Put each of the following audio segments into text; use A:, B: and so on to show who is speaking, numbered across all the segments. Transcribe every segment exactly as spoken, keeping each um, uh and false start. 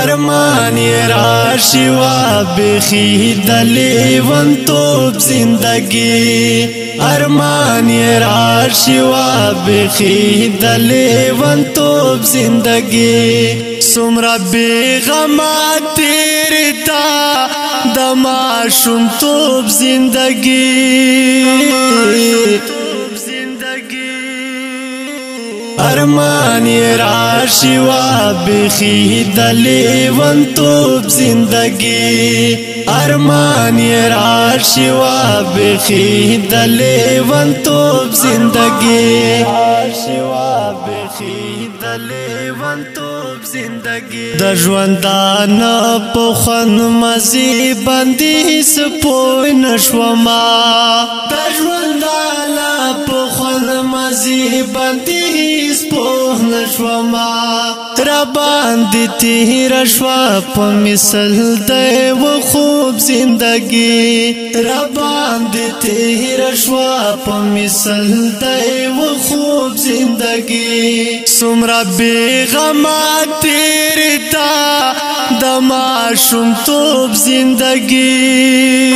A: ارمان راشي وابخي دليون توب زندگي ارمان راشي وابخي دليون توب زندگي سمرا بغما تیرتا دما شم توب زندگي ارمان راشي وابخي دليون توب زندگي ارمان راشي وابخي دليون توب زندگي راشي وابخي دليون توب زندگي د ژوندان په خوند مزي باندې سپوی نشوما د ژوندان په خوند مزي باندې سپوی نشوما را باندې تیر شوا په مثال د و خوب زندگی را باندې تیر شوا په مثال د و خوب زندگی سمرا بیغما تیرتا دما شم توب زندگی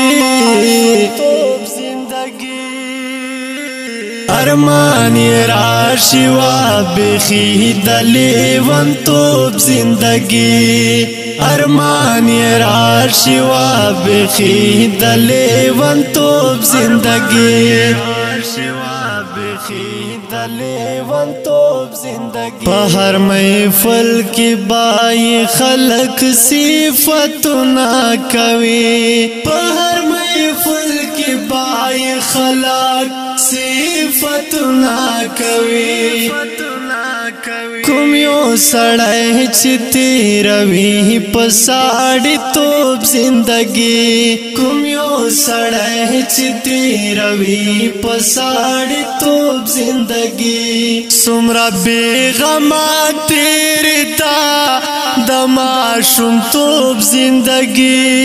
A: ارمان راشي وابخي دليون توب زندگي ارمان راشي وابخي دليون توب زندگي راشي وابخي دليون توب زندگي په هر محفل کې بای خلق صفاتنا کوي په هر محفل کې بای خلق صفاتنا کوي کوم یو سړی چې تیروي په ساړی توب زندگی کوم یو سړی چې تیروي په ساړی توب زندگی سمرا بیغما تیرتا دما شم توب زندگی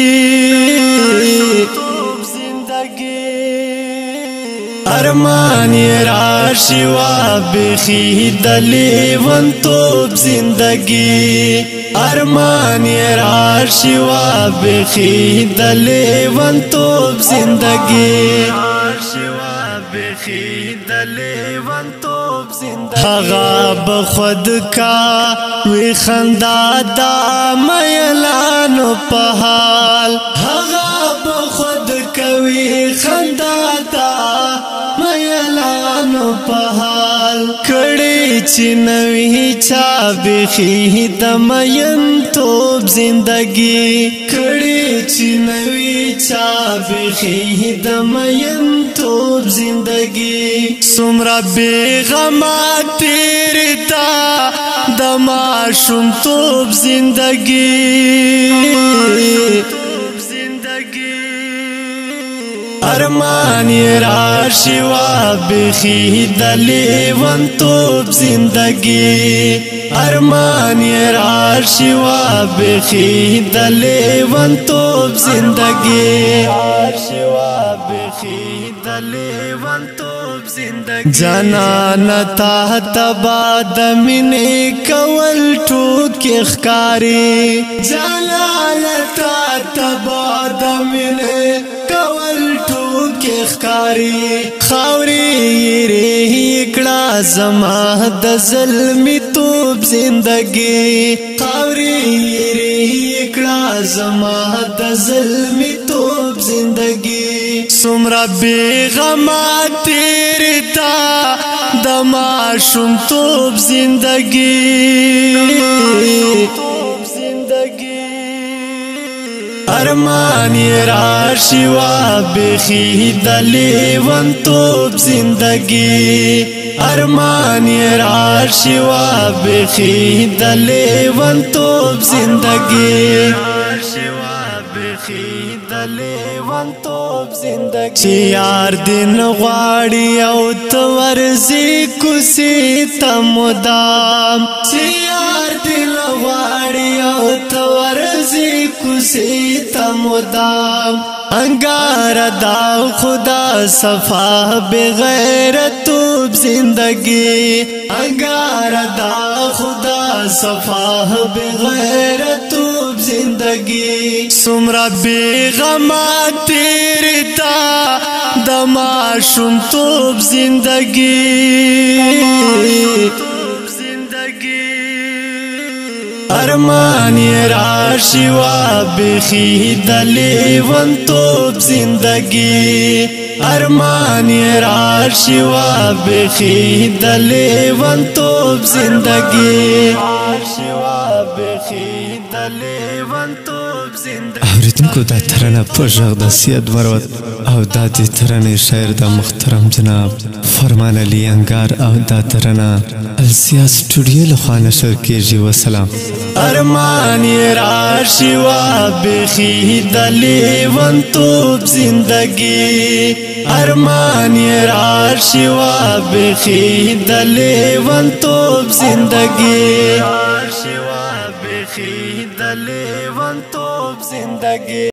A: ارمان راشي وابخي دليون توب زندگي ارمان راشي وابخي دليون توب زندگي راشي وابخي دليون توب زندگي هغه بخود کا وی خندا دا ميلانو په حال هغه بخود کوي خندا دا ميلانو په حال کړي چې نوې چا بخي د مین توب زندگی کړي چې نوې چا بخي د مین توب زندگی سمرا بیغما تیرتا دما شم توب زندگی ارمان راشي وابخي دليون توب زندگي ارمان راشي وابخي دليون توب زندگي راشي وابخي دليون توب زندگي جانان تا تبا د مینې کول ټوکې ښکاري جانان تا تبا د مینې کاری خاوري ری کړه زما د ظلمي توب زندگی خاوري ری کړه زما د ظلمي توب زندگی سمرا بیغما تیرتا دما شم توب زندگی ارمان راشي وابخي دليون توب زندگي ارمان راشي وابخي دليون توب زندگي راشي وابخي دليون توب زندگي چې یار دین غواړي او تورزي کوسي تمدام چې یار دین غواړي او تورزي کوسي تمدام انگار دا خدا صفا بغیر توب زندگی انگار دا خدا صفا بغیر توب زندگی سمرا بیغما تیری تا دما شم توب زندگی ارمانی راشی و بخی دلی ون توب زندگی ارمانی راشی و بخی دلی ون توب زندگی راشی و بخی دلی ون توب زندگی
B: اوریدونکو دا ترانه په غږ د سید مروت او دا د ترانې شاعر د محترم جناب فرمان علي انگار او دا ترانه السیا سټوډیو لخوا نشر کیږي. وسلام.
A: ارمانی راشی و بخی دلی ون توب زندگی ارمانی راشی و بخی دلی ون توب زندگی راشی و بخی دلی ون توب زندگی